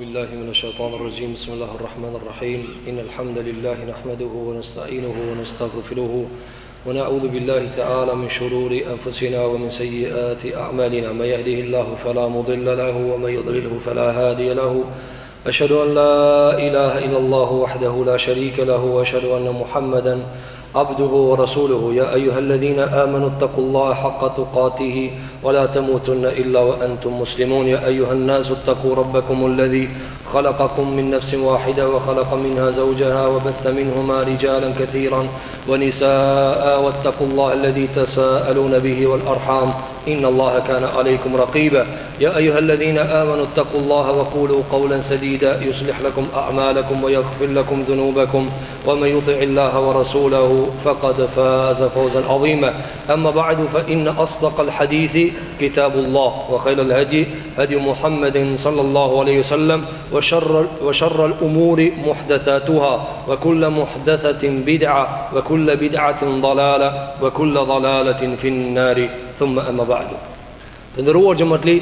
بالله من الشيطان الرجيم بسم الله الرحمن الرحيم إن الحمد لله نحمده ونستعينه ونستغفره ونعوذ بالله تعالى من شرور أنفسنا ومن سيئات أعمالنا من يهده الله فلا مضل له ومن يضلله فلا هادي له أشهد أن لا إله إلا الله وحده لا شريك له وأشهد أن محمدا عبده ورسوله يا أيها الذين آمنوا اتقوا الله حق تقاته ولا تموتن إلا وأنتم مسلمون يا أيها الناس اتقوا ربكم الذي خلقكم من نفس واحدة وخلق منها زوجها وبث منهما رجالا كثيرا ونساء واتقوا الله الذي تساءلون به والأرحام إن الله كان عليكم رقيبا يا أيها الذين آمنوا اتقوا الله وقولوا قولا سديدا يصلح لكم أعمالكم ويغفر لكم ذنوبكم ومن يطع الله ورسوله فقد فاز فوزا عظيما أما بعد فإن أصدق الحديث كتاب الله وخير الهدي هدي محمد صلى الله عليه وسلم وشر الأمور محدثاتها وكل محدثة بدعة وكل بدعة ضلالة وكل ضلالة في النار ثم أما بعد تندروar gjëmatli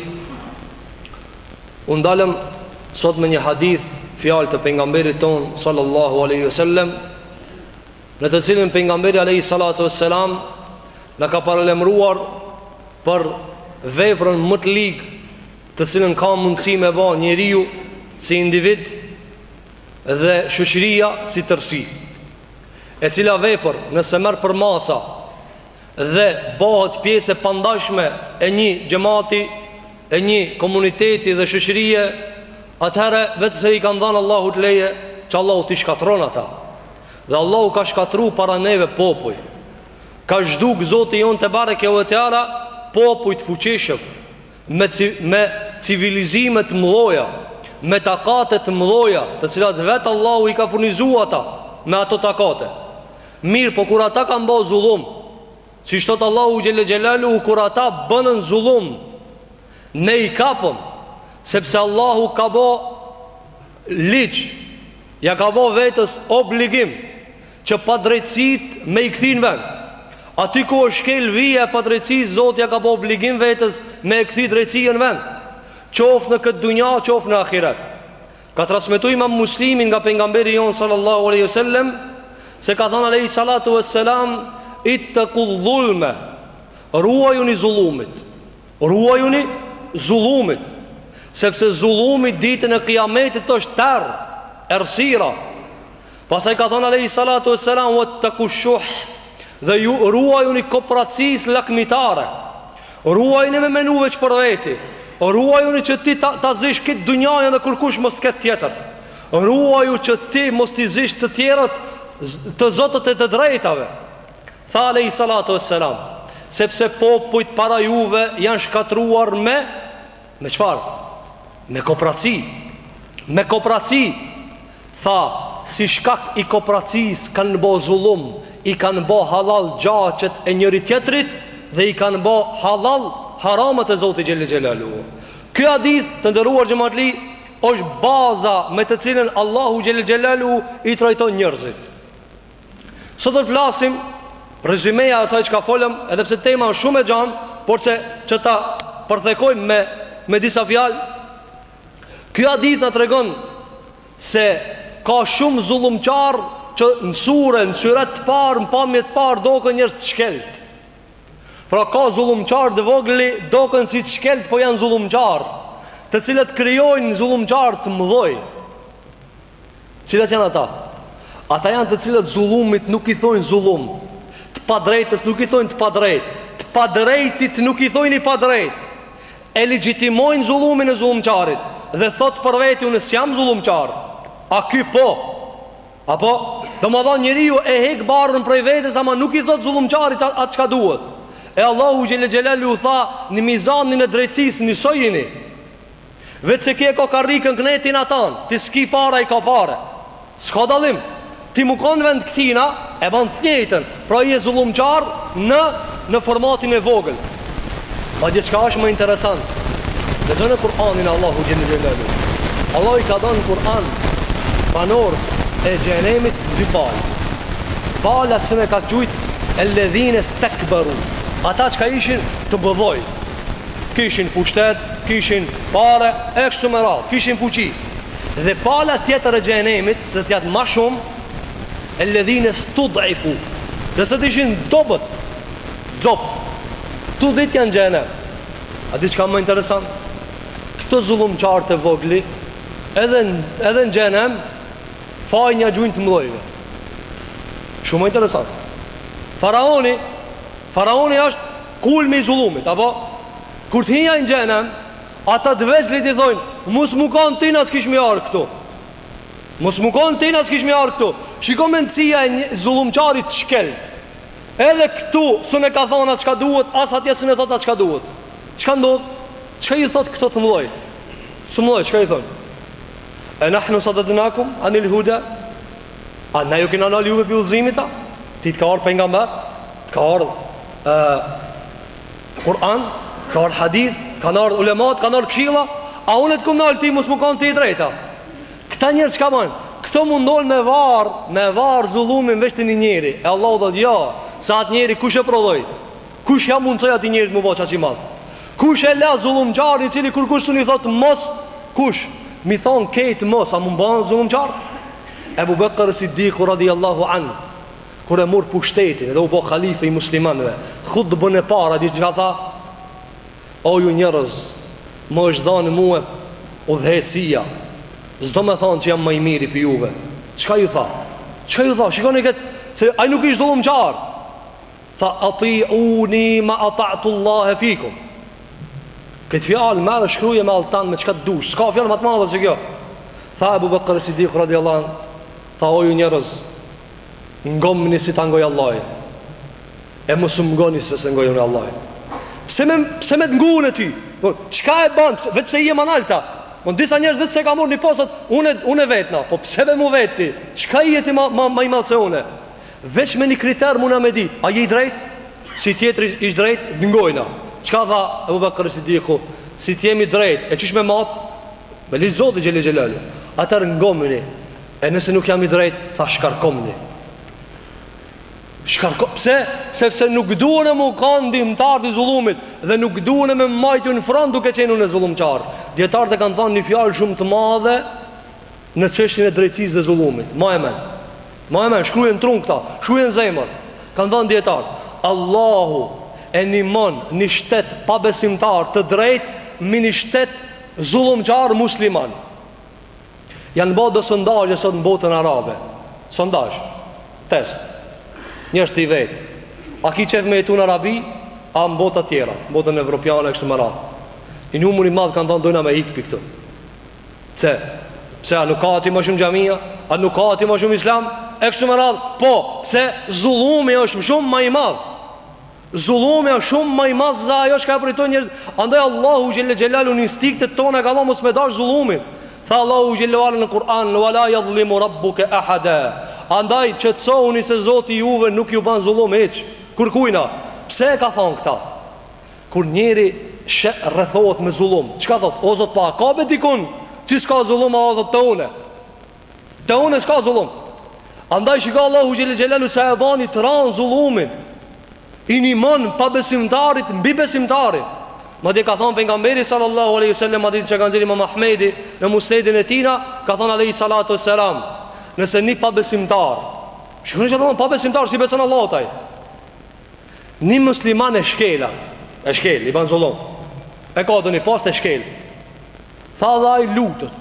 unë dalëm sot me një hadith fjalë të pejgamberit ton sallallahu alaihi wasallam në të cilin pejgamberi alayhi salatu wassalam na ka paralajmëruar për veprën më të ligë të cilën ka mundësi me bë njeriu si individ dhe shoqëria si tërësi, e cila vepër nëse merr për masa dhe bëhet pjesë e pandashme e një xhamati, e një komuniteti dhe shoqërie, atëherë vetë se i kanë dhënë Allahu të leje që Allahu t'i shkatron ata. Dhe Allahu ka shkatru para neve popuj. Ka zhduk Zoti jon te bareke ve teala popuj të fuqishëm me civilizime të mëdha, me takate të mëdha, të cilat vetë Allahu i ka furnizuar ata me ato takate. Mirë, po kur ata kanë bërë zullum, si shtot Allahu Gjelle Gjelalu, kur ata bënën zullum, ne i kapëm, sepse Allahu ka bo ligj, ja ka bo vetës obligim, që pa drejtësit me i këthin vend. Aty ku është shkel vija pa drejtësit, Zot ja ka bo obligim vetës me i këthi drejtësien vend, qofë në këtë dunja, qofë në akhirat. Ka transmetu Imam Muslimin nga pejgamberi jon sallallahu alaihi wasallam, se ka thënë alaihi salatu wassalam, ittaqu dhulme, ruajuni zullumit, ruajuni zullumit, sepse zullumit ditën e kiametit është terr, errësira. Pastaj ka thënë alayhi salatu wassalam, wattaqu shuh, dhe ju ruajuni kooperacisë lakmitare, ruajuni me menu veç për veti, ruajuni që ti ta zish këtë dunjajën dhe kërkush mos të ketë tjetër, ruaju që ti mos t'i zish të tjerët të zotët e të drejtave. Tha alayhi salatu wassalam, sepse popujt para juve janë shkatruar me çfarë? Me kooperaci. Me kooperaci. Tha, si shkak i kooperacisë kanë bë zullum, i kanë bë halal gjaqet e njëri tjetrit dhe i kanë bë halal haramat e Zotit Gjelle Gjelalu. Ky hadith, të nderuar xhamatli, është baza me të cilën Allahu Gjelle Gjelalu i trajton njerëzit. Sot do të flasim rezumeja asaj që ka folëm, edhe pse tema është shumë e gjanë, por që ta përthekojmë me disa fjalë. Ky hadith na tregon se ka shumë zullumqar që në surën, në syrat të parë, në pamjet të parë dokën njerëz të shkelt. Pra ka zullumqar të vogli dokën si të shkelt, po janë zullumqar, të cilët krijojnë zullumqar të mëdhoj. Cilat janë ata? Ata janë të cilët zullumit nuk i thojnë zullum, të padrejtës nuk i thojnë të padrejt, të padrejtit nuk i thojnë i padrejt, e legjitimojnë zullumin e zullumqarit dhe thot për veti unë s'jam zullumqar. A ky po? Apo? Do më dha njeriu e hek barrën prej vetes, ama nuk i thot zullumqarit atë çka duhet. E Allahu Gjelle Gjelalu tha, në mizanin e drejtësisë nisojini. Vetë se ke ka karrikën knetin atan, ti s'ki para i ka pare, s'ka dallim. Ti mu kanë vend këtina, e ban të njëjtën, pra i e zullumqar në formatin e vogël. Ma dje qka është më interesant, dhe gjënë Kur'anin Allahu Gjelle Gjelalu, Allah i ka dhënë Kur'an banor e xhenemit dy palë. Palat që ne ka qujt e ledhine stekberu, ata që ka ishin të bëdhoj, kishin pushtet, kishin pare, e kështu me radhë, kishin fuqi. Dhe pala tjetër e xhenemit, se t'jatë ma shumë alladhina stud'ifu, dhe se të ishin dobët, tu dit janë xhenem. A di çka më interesant? Këto zullumqarë të vogli edhe në xhenem fajnë një gjujnë të mdojve. Shumë interesant. Faraoni është kulmi i zullumit, apo? Kur të hinja në xhenem, ata të veçlit i thojnë, mos mu kanë tina s'kish me arë këtu. Mos mu kanë tina s'kish me arë këtu. Shiko mendësia e një zullumqarit shkelt. Edhe këtu së ne ka thonë atë qka duhet, as atje së ne thot atë qka duhet. Qka ndodh? Qka i thot këto të mdojt? Së mdojt, qka i thonë? E nahnu sa të dënakum, anil huda? A na ju kina nal juve për udhëzimit ta? Ti të ka orë pejgamber? Të ka orë Kur'an? Të ka orë hadith? Ka orë ulemat? Ka orë kshila? A unë të kumë nalë ti mus më kanë ti i drejta? Këta njerë qka manë? Këto mundon me varë zullumin veç të një njeri. E Allah dhe ja, sa atë njeri kush e prodhoj? Kush ja mundësoj ati njeri të më bo qa që i madhë? Kush e la zullumqari cili kur kush së një thotë mos? Kush? Mi thonë kejtë mos, a më banë zullumqarë? Ebu Bekër Siddiku radiallahu anë, kur e murë pushtetin edhe u bo khalife i muslimanve, khudë bën e para, di që ka tha? O ju njërës, më është dhanë muë u dhejtësia, zdo me thonë që jam më i miri për juve. Qka ju tha? Qka ju tha? Shikoni këtë, se aj nuk ishtë dhullumqarë. Tha, ati uni ma ata'tullahe fikum. Këtë fjallë me dhe shkruje me altan me qka të dush. Ska fjallë më të madhe që kjo. Tha Ebu Bekër Siddiq radiallahu anhu, tha o ju njerëz, ngomni si ta ngoj Allah, e mësë mngoni se se ngojën e Allah. Pse me të ngu në ty? Qka e banë? Vetë pse i e manalta? Disa njerëz vetë se ka mor një posat, unë e vetëna. Po pse be mu vetë ti? Qka i e ti ma i malë se une? Veç me një kriter muna me dit, a je i drejt? Si tjetëri ish drejt, ngojna. Qka tha Ebu Bekër Siddiku? Si t'jemi drejt, e qish me matë? Me li Zotë Gjeli Gjelalu. Atër ngomni. E nëse nuk jam i drejt, tha shkarkomni. Pse? Sepse nuk duhen e mu kanë ndihmëtar të zullumit, dhe nuk duhen e me majtu në front duke qenë në zullumqarë. Djetarët e kanë thonë një fjallë shumë të madhe në çështjen e drejtësisë dhe zullumit. Ma e men, shkrujen trunë këta, shkrujen zemër. Kanë thonë djetarët, Allahu e nimon një shtet pabesimtar të drejt me një shtet zullumqar musliman. Janë bërë dhe sondazhe sot në botën arabe. Sondazh, test. Njështë i vetë, a ki qef me jetu në Arabi, a në botë tjera, në botën evropiane e kështë më ratë. I numër i madhë kanë thonë dojna me hikë për këtë. Pse a nuk ka ati më shumë gjamia, a nuk ka ati më shumë islam, e kështë më ratë. Po, pse zullumi është shumë ma i madhë. Zullumi është shumë ma i madhë, za ajo shka e për i të njërës. Andaj Allahu Gjellalu në instiktet tona ka ma mos me dash zullumin. Tha Allahu Gjellalu në Kur'an, wala yadhlimu rabbuka ahada. Andaj që të cohuni se Zoti juve nuk ju ban zullum heq. Kur kujna? Pse ka thonë këta? Kur njeri rrethohet me zullum, çka thot? O Zot, pa ka be dikun që s'ka zullum, a thot të une s'ka zullum. Andaj shika Allahu Gjellalu se e bani të ranë zullumin, i një mënë pa besimtarit mbi besimtarit. Ma di ka thonë pejgamberi sallallahu alaihi wasallam, ma di që kanë ziri Imam Ahmedi në musnedin e tina, ka thonë alaihi salatu wassalam, nëse një pabesimtar, shkënë që të thonë pabesimtar si beson Allah taj, një musliman e shkel, i ban zullum, e ka dhe një pas të shkel, tha dhe a i lutët,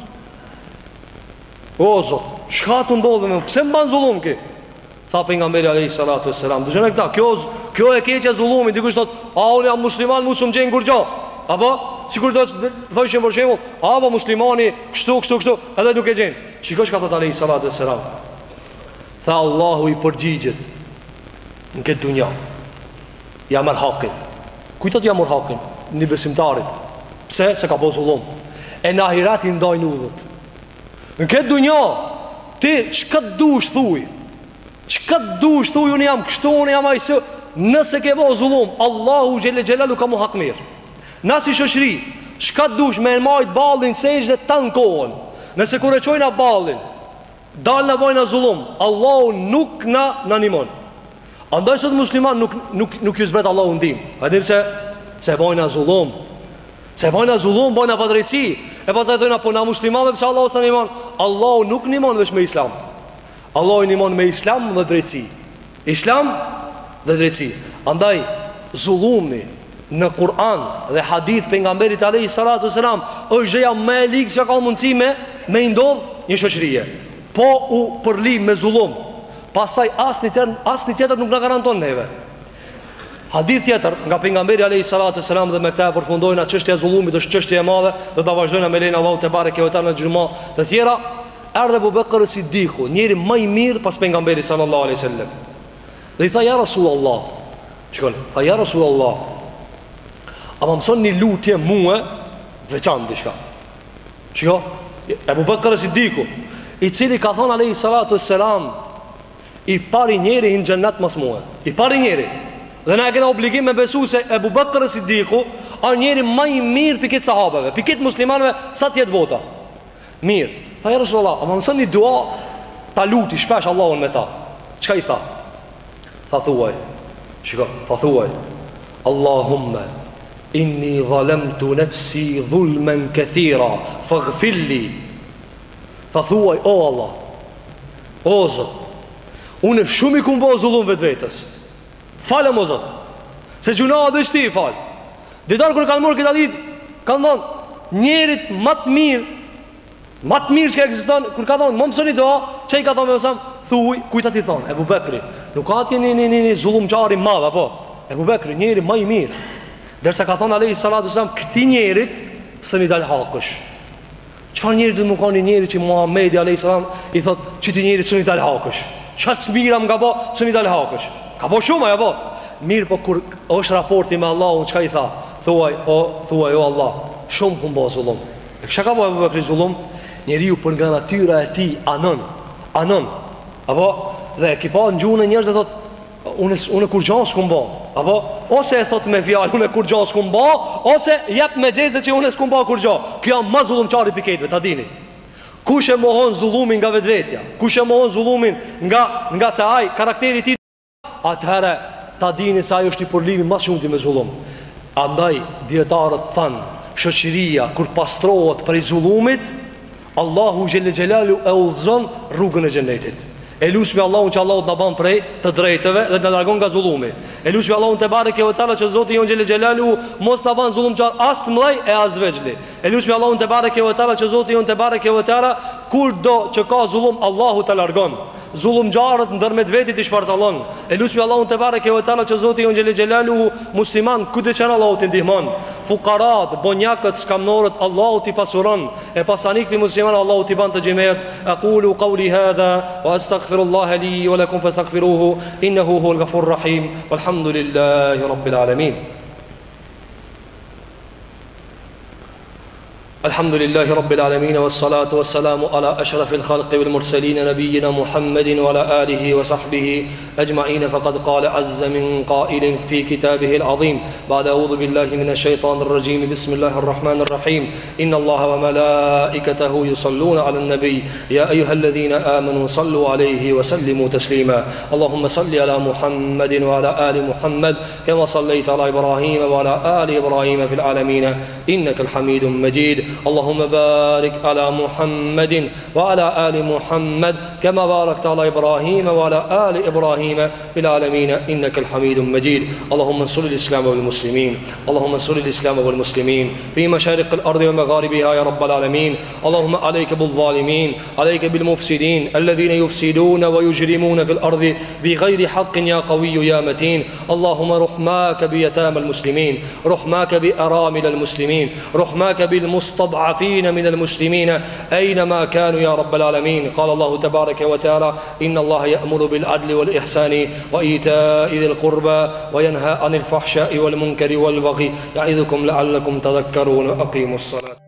o Zot, shka të ndodhe me, pse më ban zullum ki? Tha pejgamberi alayhi salatu wassalam, dëgjoni këta, kjo e keqja zullumit, dikush thot, a unë jam musliman, mos më gjen gurxha. Apo sikur do të thoshin për shembull, apo muslimani kështu, edhe nuk e gjen. Shikoj çka thot alayhi salatu wassalam. Tha Allahu i përgjigjet në këtë dunja. Ja marr hakin. Kujtot ja marr hakin në besimtarit. Pse? Se ka bëu zullum. E në ahirat i ndajnë udhët. Në këtë dunja ti çka dush thuj? Çka dush thuj, unë jam kështu, unë jam ajsë. Nëse ke bëu zullum, Allahu Gjellalu ka mu hak mirë. Nasi shoqëri, çka dush me majt ballin sej dhe tan kohën. Nëse kur e çojna ballin, dal na bojna zullum, Allahu nuk na animon. Andaj sot musliman nuk ju zbret Allahu ndim. A di pse? Se bojna zullum. Se bojna zullum, bojna padrejti. E pastaj thonë po na muslimanëve pse Allahu s'na ndihmon? Allahu nuk ndihmon vetëm me islam. Allahu ndihmon me islam dhe drejtësi. Islam dhe drejtësi. Andaj zullumi në Kur'an dhe hadith pejgamberit alayhi salatu wasalam është gjëja më e ligë që ka mundësi me i ndodh një shoqërie. Po u përlim me zullum, pastaj asnjë tjetër nuk na garanton neve. Hadith tjetër nga pejgamberi alayhi salatu wasalam, dhe me këtë përfundojna çështja e zullumit, është çështje e madhe, do ta vazhdojmë me lenin Allahu te bareke ve teala në xhumë të tjera. Erdhe Abu Bekr Siddiku, njëri më i mirë pas pejgamberit sallallahu alaihi wasallam. Dhe i tha ja Rasulullah, shkon, tha ja Rasulullah, a më mëson një lutje muë veçantë diçka. Shiko, Abu Bekr Siddiku, i cili ka thonë alayhi salatu wassalam, i pari njeri në xhennet mas muë. I pari njeri. Dhe na e kena obligim me besu se Abu Bekr Siddiku a njeri më i mirë për këtë sahabeve, për këtë muslimanëve sa tjetë bota. Mirë. Tha ja Rasulullah, a më mëson një dua ta luti shpesh Allahun me ta. Çka i tha? Tha thuaj. Shiko, tha thuaj. Allahumma inni zalamtu nafsi dhulman kathira faghfir li. Tha thuaj, o Allah, o Zot, unë shumë i kumbo zullum vetvetes. Falem o Zot, se gjuna dhe shti i fal. Ditar kër kanë mërë këta ditë, kanë thonë njerit matë mirë që ka eksiston, kër ka thonë më mësoni doa, që i ka thonë me mësam, thuj, kujta ti thonë, Ebu Bekri, nuk ka ti një zullum qari madha, po, Ebu Bekri, njeri më i mirë. Dersa ka thonë alayhi salatu wasalam, këti njerit së një dalë hakësh. Qëfar njerit dhe më ka një njeri që Muhammedi alayhi salam i thotë, që ti njerit së një dalë hakësh? Qasë mira më ka po, së një dalë hakësh? Ka po shumë, ja po. Mirë, po kur është raporti me Allahun, qëka i tha? Thuaj, o Allah, shumë këmë bo zullum. E kësha ka po Ebu Bekri zullum? Njeri ju për nga natyra e ti anën. Apo? Dhe ki pa në gjuhën e njerëz dhe thot, unë kur gjanë s'kum ba. Apo? Ose e thot me fjallë, unë kur gjanë s'kum ba, ose jep me gjeze që unë s'kum ba kur gjanë. Kjo ma zullum qari piketve, ta dini. Kush e mohon zullumin nga vetvetja, kush e mohon zullumin nga se aj karakteri ti, atëherë ta dini se aj është i përlimi mas shumëti me zullum. Andaj djetarët thanë, shoqëria kur pastrohet për i zullumit, Allahu Gjelle Gjelalu e udhëzon rrugën e xhenetit. E lusmi Allahun që Allahu të ban prej të drejtëve dhe të largon nga zullumi. E lusmi Allahun të bareke ve teala që Zoti jon Gjelle Gjelalu mos të ban zullum që as të mëdhej e as të vegjël. E lusmi Allahun të bareke ve teala që Zoti jon të bareke ve teala kur do që ka zullum Allahu të largon. Zullumgjarët ndërmjet vetit i shpartallon. E lusmi Allahun te bareke ve teala që Zoti jon Gjelle Gjelalu musliman kudo që Allahu t'i ndihmon. Fuqarat, bonjakët, skamnorët Allahu t'i pasuron. E pasanik pi musliman Allahu t'i ban të xhimet. Aqulu qawli hadha wa astaghfirullaha li wa lakum fastaghfiruhu innahu huwal ghafurur rahim. Walhamdulillahi rabbil alamin. الحمد لله رب العالمين والصلاة والسلام على أشرف الخلق والمرسلين نبينا محمد وعلى آله وصحبه أجمعين. فقد قال عز من قائل في كتابه العظيم بعد أعوذ بالله من الشيطان الرجيم بسم الله الرحمن الرحيم إن الله وملائكته يصلون على النبي يا أيها الذين آمنوا صلوا عليه وسلموا تسليما. اللهم صل على محمد وعلى آل محمد كما صليت على إبراهيم وعلى آل إبراهيم في العالمين إنك الحميد مجيد. اللهم بارك على محمد وعلى آل محمد كما باركت على إبراهيم وعلى آل إبراهيم في العالمين إنك الحميد مجيد. اللهم انصر الإسلام والمسلمين، اللهم انصر الإسلام والمسلمين في مشارق الأرض ومغاربها يا رب العالمين. اللهم عليك بالظالمين، عليك بالمفسدين الذين يفسدون ويجرمون في الأرض بغير حق يا قوي يا متين. اللهم رحماك بيتامى المسلمين، رحماك بأرامل المسلمين، رحماك بالمستضعفين من المسلمين أينما كانوا يا رب العالمين. قال الله تبارك وتعالى إن الله يأمر بالعدل والإحسان وإيتاء ذي القربى وينهى عن الفحشاء والمنكر والبغي يعظكم لعلكم تذكرون. أقيموا الصلاة.